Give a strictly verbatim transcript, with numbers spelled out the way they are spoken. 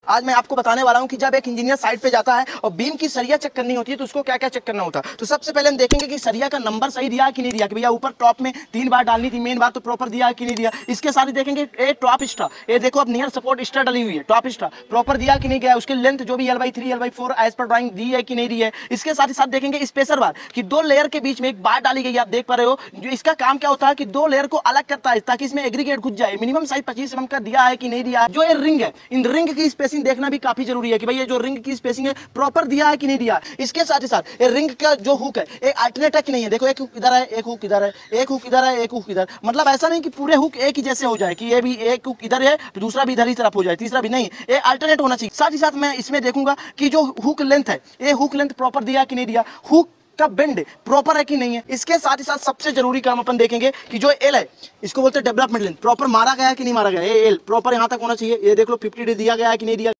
आज मैं आपको बताने वाला हूं कि जब एक इंजीनियर साइट पे जाता है और बीम की सरिया चेक करनी होती है तो उसको क्या क्या चेक करना होता है। तो सबसे पहले हम देखेंगे कि सरिया का नंबर सही दिया कि नहीं दिया, कि भैया ऊपर टॉप में तीन बार डालनी थी मेन बार, तो प्रॉपर दिया कि नहीं दिया। इसके साथ ही देखेंगे ए टॉप स्ट्रा, ये देखो अब नियर सपोर्ट स्ट्रा डली हुई है, टॉप स्ट्रा प्रॉपर दिया कि नहीं गया, उसकी लेंथ जो भी L by three L by four as per drawing दी है कि नहीं दी है। इसके साथ ही साथ देखेंगे स्पेसर बार, कि दो लेयर के बीच में एक बार डाली गई है, आप देख पा रहे हो। जो इसका काम क्या होता है कि दो लेयर को अलग करता है ताकि इसमें एग्रीगेट घुस जाए। मिनिमम साइज पच्चीस एम एम का दिया है कि नहीं दिया है। जो ये रिंग है, इन रिंग की स्पेसिंग देखना भी काफी जरूरी है कि भाई ये जो रिंग की स्पेसिंग है प्रॉपर दिया है कि नहीं दिया। इसके साथ ही साथ ये रिंग का जो हुक है ये अल्टरनेट है कि नहीं है। देखो एक हुक इधर है, एक हुक इधर है, एक हुक इधर है, एक हुक इधर। मतलब ऐसा नहीं कि पूरे हुक एक ही जैसे हो जाए, कि ये भी एक हुक इधर है तो दूसरा भी इधर ही तरफ हो जाए, तीसरा भी नहीं, ये अल्टरनेट होना चाहिए। साथ ही साथ मैं इसमें देखूंगा कि जो हुक लेंथ है ये हुक लेंथ प्रॉपर दिया कि नहीं दिया, हुक का बेंड प्रॉपर है कि नहीं है। इसके साथ ही साथ सबसे जरूरी काम अपन देखेंगे कि जो एल है इसको बोलते हैं डेवलपमेंट लेंथ, प्रॉपर मारा गया है कि नहीं मारा गया। ये एल प्रॉपर यहां तक होना चाहिए। ये देख लो फिफ्टी दिया गया है कि नहीं दिया।